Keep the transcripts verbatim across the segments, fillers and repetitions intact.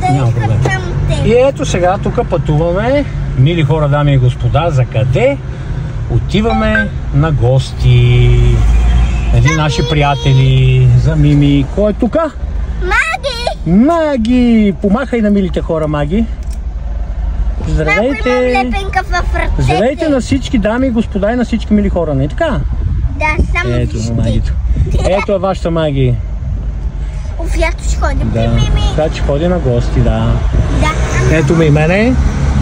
Няма проблем. И ето сега тук пътуваме, мили хора, дами и господа, за къде? Отиваме на гости. Един наши приятели, за Мими. Кой е тука? Маги! Маги! Помахай на милите хора, Маги. Здравейте! Здравейте на всички дами и господа и на всички мили хора, не така? Да, само ето, Магито. Ето е вашата Маги. Офиято ще ходи при Да, Мими. така че ходи на гости, да. Да. Ето ме и мене.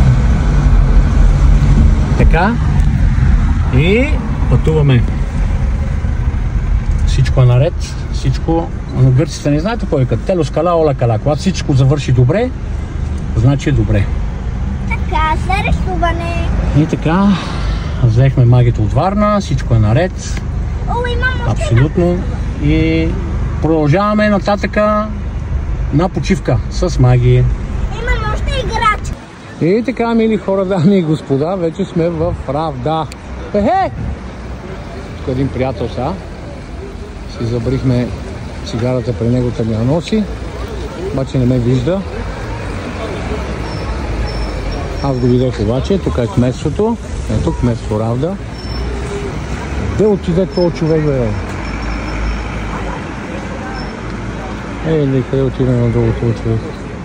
Така. И пътуваме. Всичко е наред. Всичко. Но гърците не знаете кой е като телос кала, ола кала. Когато всичко завърши добре, значи е добре. Така, за рисуване. И така. Взехме Магито от Варна. Всичко е наред. О, имам още Абсолютно. И продължаваме нататъка на почивка с Маги. Имам още играч. И така, мили хора, дами и господа, вече сме в Равда. Хе-хе! Тук един приятел сега. Си забрихме цигарата при него, да ми я носи. Обаче не ме вижда. Аз го видях обаче. Тук е кметството. Ето кметство Равда. Де отиде този човек, бе? Ей, къде отиде надолу този човек?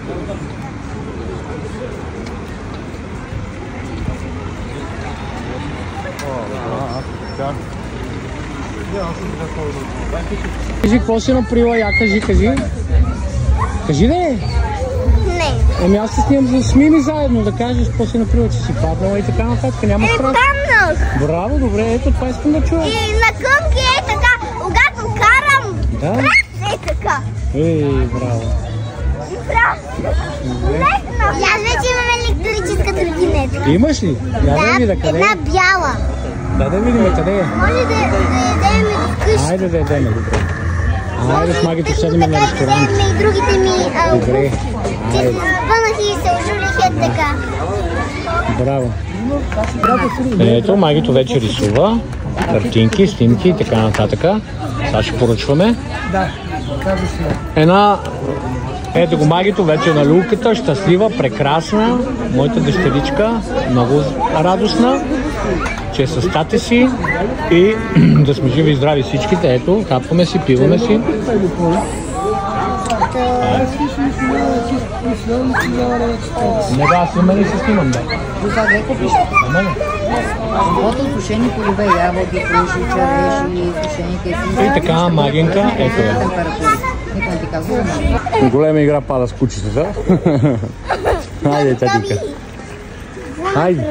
Кажи, какво си направила? Я кажи, кажи. Кажи, де? Не. Еми аз се снимам с Мими заедно, да кажеш какво си направила, че си паднала и така нататък. Няма страх. Е, паднах. Браво, добре, ето това искам да чуя. И на къмки е така, когато карам. Да? Брат, е така. Ей, браво. Брат. Лесно. Аз вече имам електрическа тротинетка. Имаш ли? Я да видя къде е. Една бяла. Да, да видим къде е. Може да, да ядем и вкъщи. Айде да ядем, добре. Айде с Магито седим на ресторант. Да ядем и другите ми а, Добре. Че Айде. спънах и се ожулих е така. Браво. Ето, Магито вече рисува. Картинки, снимки и така нататък. Сега ще поръчваме. Една... Ето го Магито вече е на люлката, щастлива, прекрасна. Моята дъщеричка, много радостна, че е с тате си и да сме живи и здрави всичките. Ето, хапваме си, пиваме си. Не, да, аз имаме ли се снимам, да. Това леко пише. Мене? Компота от сушени плодове, ябълки, круши, череши, сушени кефири. И така, Магинка, ето я. Температури. Никой не ти казва, но... Голема игра пада с кучетата. Хайде, татика. Хайде.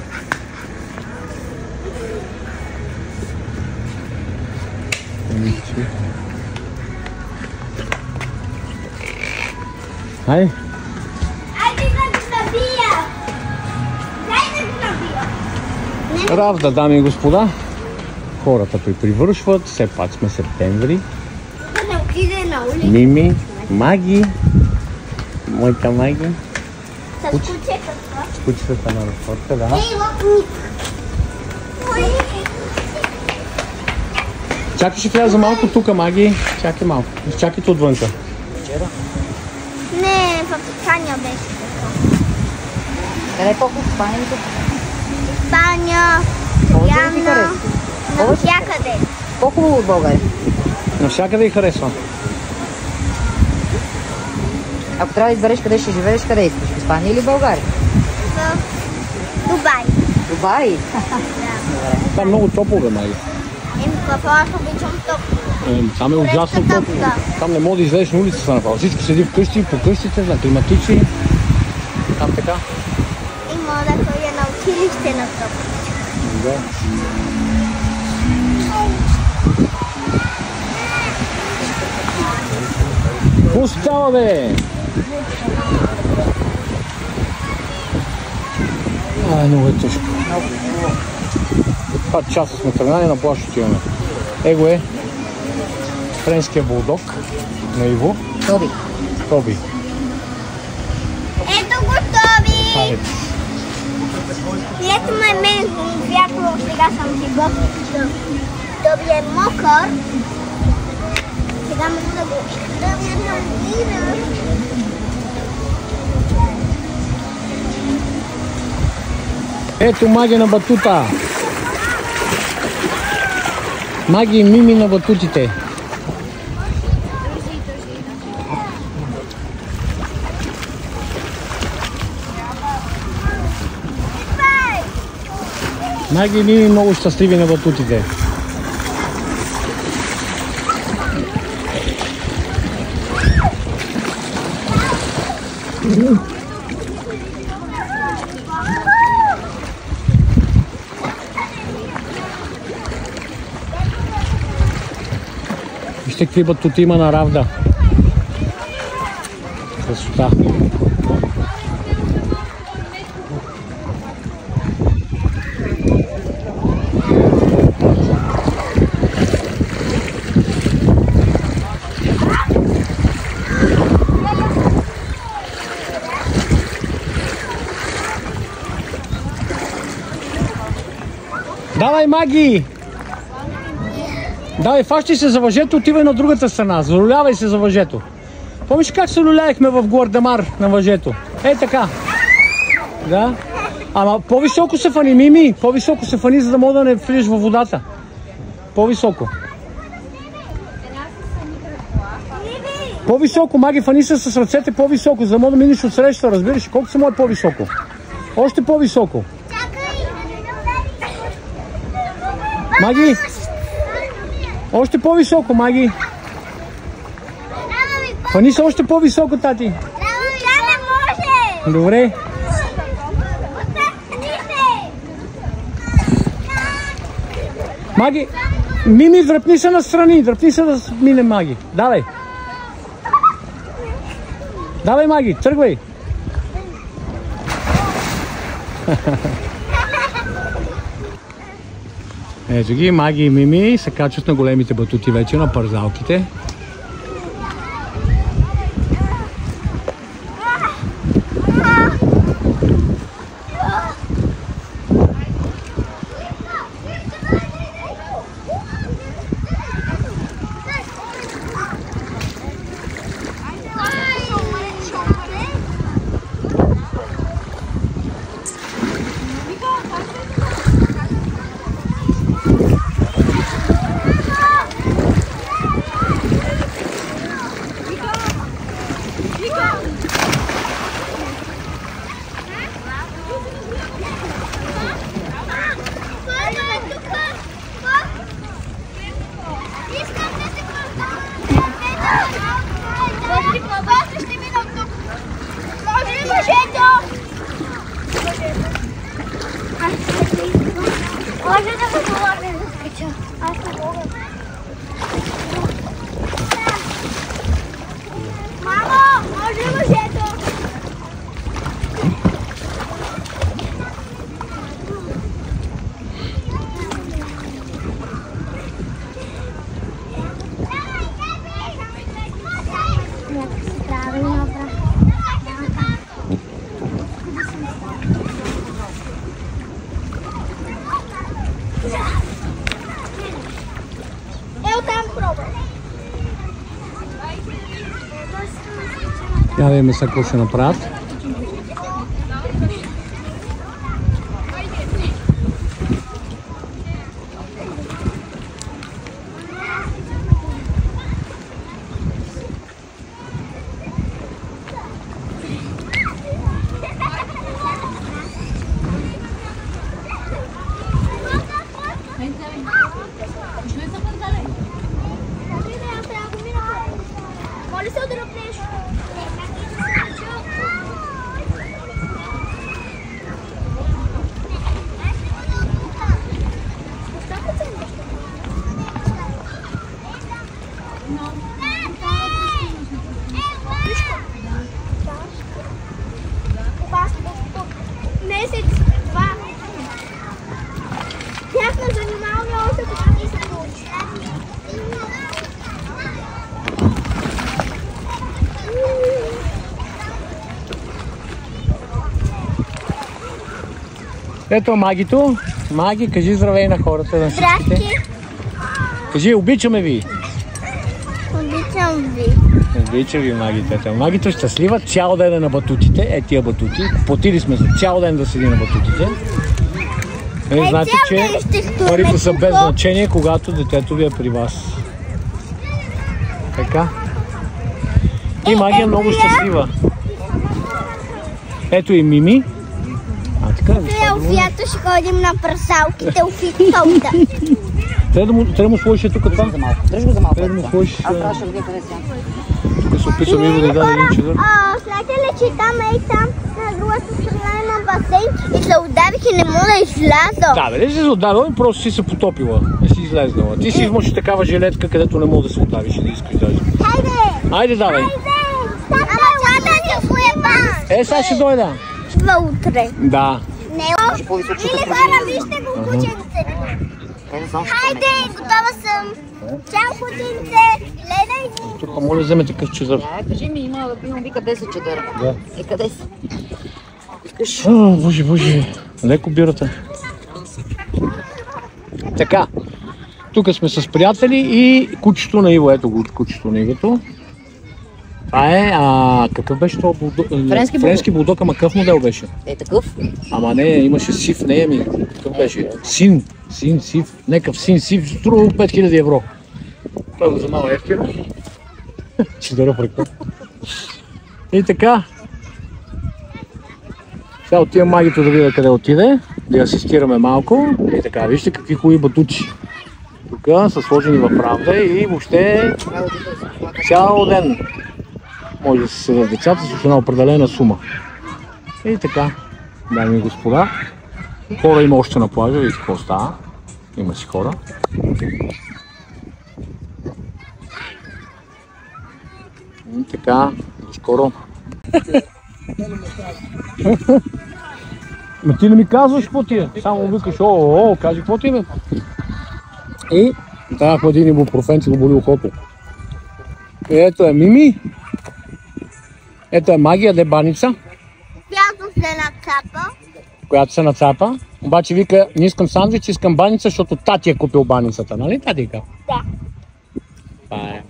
Хайде. Айде да го набия! Дай да го набия! Равда, дами и господа. Хората припривършват. Все пак сме септември. Да не отиде на улица. Мими, Маги. Моята Маги. С кучетата. С кучетата на разходка, да. Ей, лапник! Ой! Чакай, ще вляза малко тук, Маги. Чакай малко. Чакайте отвънка. Не, в Испания беше така. Къде е колко в Испания ли тук? Испания, Повече ли ти Яна, харесва? навсякъде. По-хубаво от България. Навсякъде й харесва. Ако трябва да избереш къде ще живееш, къде искаш? В Испания или България? В Дубай. Дубай? Там много топло, бе, Маги. Еми, какво аз обичам топло. Е, Там е ужасно Топка, топло. топка. Там не мога да излезеш на улицата направо. Всичко седи вкъщи, по къщите, на климатични. Там така. И мога да ходя на училище на топло. Да. Какво става, бе? Ай, много е тежко. Два часа сме тръгнали, на плаж отиваме. Его е френския булдог на Иво. Тоби. Тоби. Ето го, Тоби! Хайде. И ето ме мен, вятър, сега съм си готвил. Тоби е мокър. Сега мога да го да ми намира. Ето Маги на батута. Маги и Мими на батутите. Маги и Мими много щастливи на батутите. Вижте какви батути има на равда. Красота. Давай, Маги! Давай, фащи се за въжето, отивай на другата страна. Залюлявай се за въжето. Помниш как се люляехме в Гвардемар на въжето? Е така. Да. Ама по-високо се фани, Мими. По-високо се фани, за да мога да не влизаш във водата. По-високо. По-високо, Маги, фани се с ръцете по-високо, за да мога да минеш от среща, разбираш? Колко се може по-високо? Още по-високо. Маги! Още по-високо, Маги! Фани се още по-високо, тати! Добре! Маги! Мими, дръпни се настрани! Дръпни се да мине, Маги! Давай! Давай, Маги! Тръгвай! Ето ги, Маги и Мими се качват на големите батути вече, на парзалките. Я да видим сега какво ще направят. Ето Магито. Маги, кажи здравей на хората. На Здрасти. Кажи, обичаме ви. Обичам ви. Обичам ви, Магито. Магито щастлива, цял ден е на батутите. Е тия батути. Платили сме за цял ден да седи на батутите. Е, знаете, че парите са без значение, когато детето ви е при вас. Така. И Магия много щастлива. Ето и Мими. А, така, Елфията ще ходим на прасалките в фитфолда. Трябва да му, трябва да му сложиш тук това. Дръж го за малко. Трябва да му сложиш... Аз трябва да видя къде си. Тук се описвам Иво да й даде един чедър. Знаете ли, че там е и там на другата страна има басейн и се удавих и не мога да изляза. Да, бе, не си се удавила, просто си се потопила. Не си излезнала. Ти си имаш такава жилетка, където не мога да се удавиш и да искаш даже. Хайде! Айде, давай. Ама чата ни поеба! Е, сега ще дойда. Идва утре. Да. Не, по-висок ще или те хора, вижте го кученце. Хайде, готова съм. Чао, кученце. Гледай ни. Тук моля да вземе такъв чедър. Да, кажи ми, има, имам вика десет чедъра. Да. Е, къде си? Искаш? О, боже, боже. Леко бирата. Така. Тук сме с приятели и кучето на Иво. Ето го кучето на Ивото. Това е, а какъв беше това булдог? Френски булдог. Френски булдог, ама какъв модел беше? Е, такъв. Ама не, имаше сив, не ми. Какъв беше? Син, син, сив, некъв син, сив, струва пет хиляди евро. Той го замава ефтино. Ще дара прекъв. И така. Сега отивам Магито да видя къде отиде, да я асистираме малко. И така, вижте какви хубави батучи. Тук са сложени в рамда и въобще цял ден може да се седят децата с една определена сума. И така, дами и господа, хора има още на плажа, видите какво става. Има си хора. И така, до скоро. Ма ти не ми казваш какво ти е, само викаш о, о, о, кажи какво ти е. И давахме един ибупрофен, че го боли ухото. И ето е Мими. Ето е Магия, де баница. Която се нацапа. Която се нацапа. Обаче вика, не искам сандвич, искам баница, защото тати е купил баницата, нали татика? Да. Това е.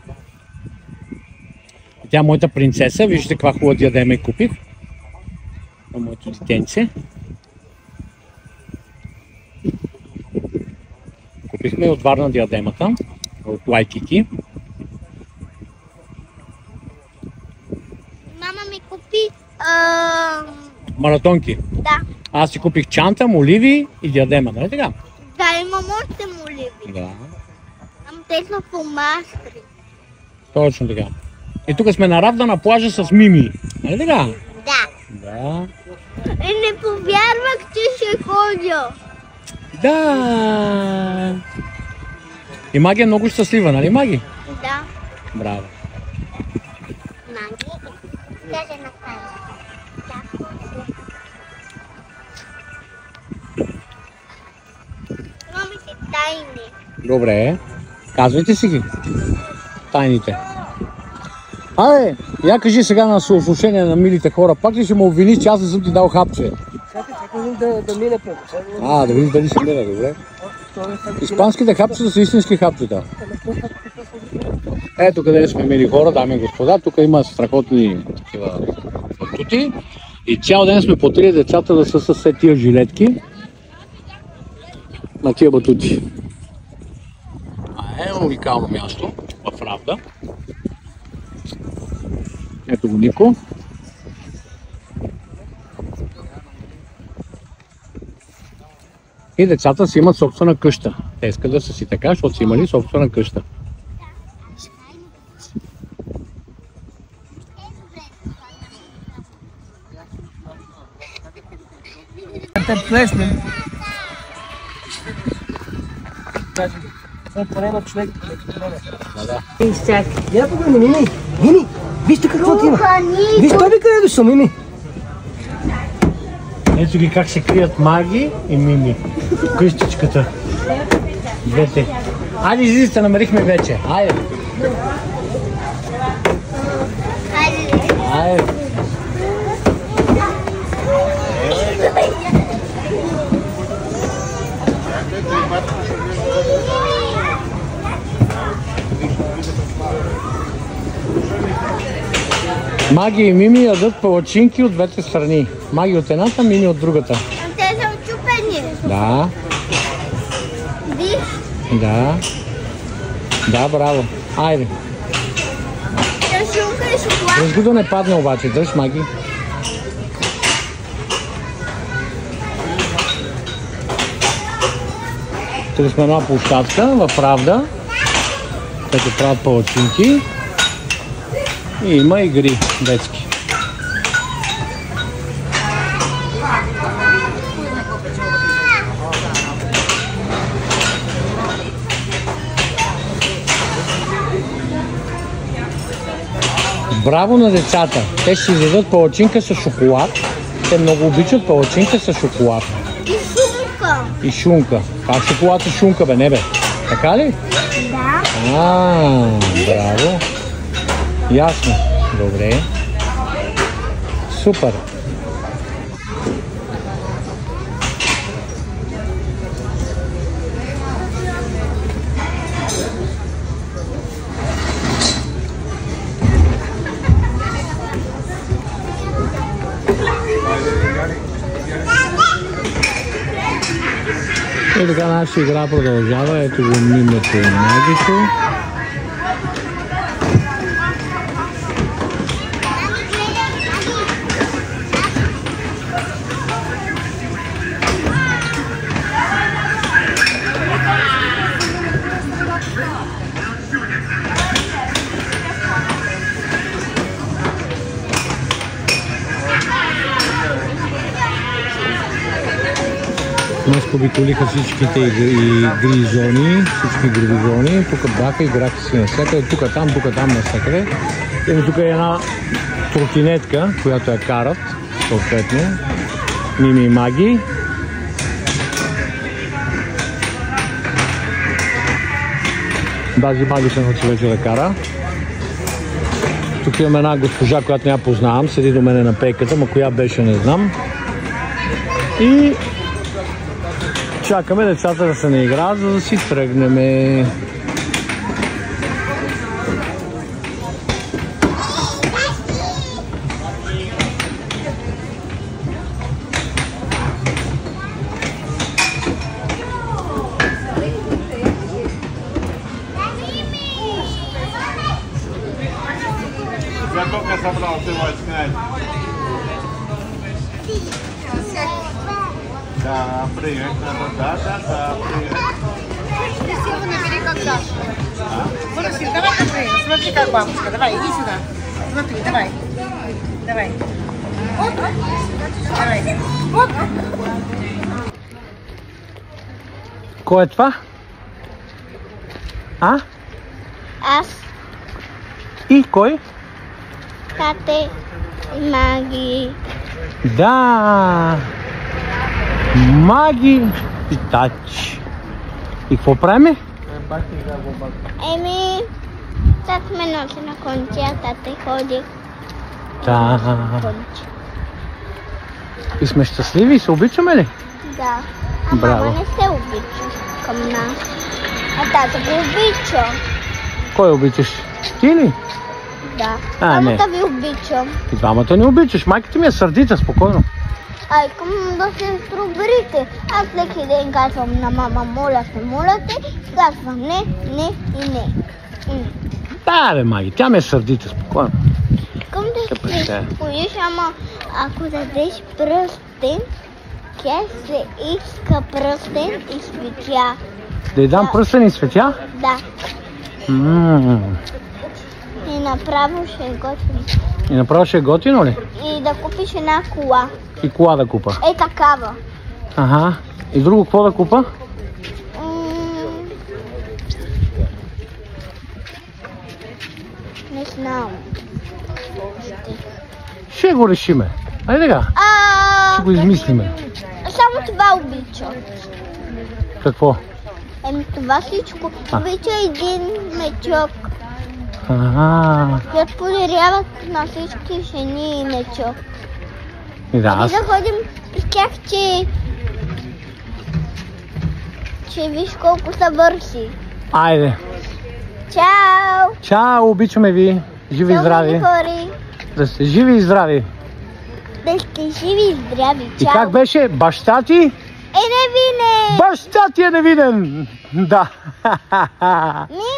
И тя е моята принцеса, виждате каква хубава диадема и купих. На моето детенце. Купихме от Варна диадемата, от Лайкики. Мама ми купи а... Маратонки. Да. Аз си купих чанта, моливи и диадема, нали така? Да, имам още моливи. Да. Ама те са по мастри. Точно така. И тук сме на рафта на плажа с Мими. Нали така? Да. Да. И не повярвах, че ще ходя. Да. И Маги е много щастлива, нали Маги? Да. Браво. Маги, кажа на тая. Да. Имаме си тайни. Добре. Казвайте си ги. Тайните. Абе, я кажи сега на съотношение на милите хора. Пак ли ще му обвиниш, че аз не съм ти дал хапче? Чакай, чакай да, да мине по. А, да видиш дали ще мине, добре. Испанските хапчета са истински хапчета. Ето къде сме мили хора, дами и господа. Тук има страхотни такива батути. И цял ден сме потили децата да са с тия жилетки на тия батути. А е уникално място в Равда. Ето го Нико. И децата си имат собствена къща. Те искат да са си така, защото си имали собствена къща. Те плесне. Това поне на човек. Ей, стяг. Я погледни, Мими. Мими, вижте какво ти има. Виж, той би къде е дошъл, Мими. Ето ги как се крият Маги и Мими. Къщичката. Двете. Айде, излизате, намерихме вече. Айде. Айде. Маги и Мими ядат палачинки от двете страни. Маги от едната, Мими от другата. Те са отчупени. Да. Виж. Да. Да, браво. Айде. Шунка и шоколад. Дръж го да не падне обаче. Дръж, Маги. Тук сме една площадка в Правда, където правят палачинки и има игри детски. Браво на децата! Те ще си изядат палачинка с шоколад. Те много обичат палачинка с шоколад. И шунка. И шунка. Как шоколад и шунка, бе? Не, бе. Така ли? Да. А, браво. Ясно. Добре. Супер. И така нашата игра продължава. Ето го мимето и Магито. Днес побитолиха всичките игри и зони, всички игрови зони. Тук бяха, играха си навсякъде, тук там, тук там навсякъде. И тук е една тротинетка, която я карат, съответно. Мими и Маги. Даже Маги се научи вече да кара. Тук имаме една госпожа, която не я познавам, седи до мене на пейката, ма коя беше не знам. И чакаме децата да се наиграят, за да си тръгнем. За сколько собрал ты мой снять? Да, привет, надо, да, да, да, привет. Красиво набери как Даша. Вырусик, давай-ка ты, смотри как бабушка, давай, иди сюда. Смотри, давай, давай. Вот, давай, вот. Кой е това? А? Аз, И кой? тате и Маги. Да! Маги и Тач. И какво правим? Еми, так ме носи на кончия, тате ходи. Да. Конче. И сме щастливи и се обичаме ли? Да. А Браво. мама не се обича към нас. А тата го обича. Кой обичаш? Ти ли? Да. А, не. Мамата ви обичам. И двамата не обичаш. Майката ми е сърдита, спокойно. А искам да се проберите. Аз всеки ден казвам на мама, моля се, моля те. Казвам не, не и не. М. Да, бе, Маги, тя ми е сърдита, спокойно. Искам да Къпе се ще. поиш, ама ако дадеш пръстен, тя се иска пръстен и светя. Да й дам пръстени светя? Да. Ммм. И направо ще е готино. И направо ще е готино ли? И да купиш една кола. И кола да купа. Е такава. Ага. И друго какво да купа? М, Не знам. Ще го решиме. Айде сега. А, Ще го измислиме. Само това обича. Какво? Еми това всичко. А. Обича един мечок. Ага. Която подаряват на всички жени мечок. И да, Ами аз... да ходим при тях, че... че виж колко са бързи. Айде. Чао! Чао, обичаме ви. Живи и здрави. Хори. Да сте живи и здрави. Да сте живи и здрави. И Чао! как беше? Баща ти е невинен. Баща ти е невинен! Да. Ние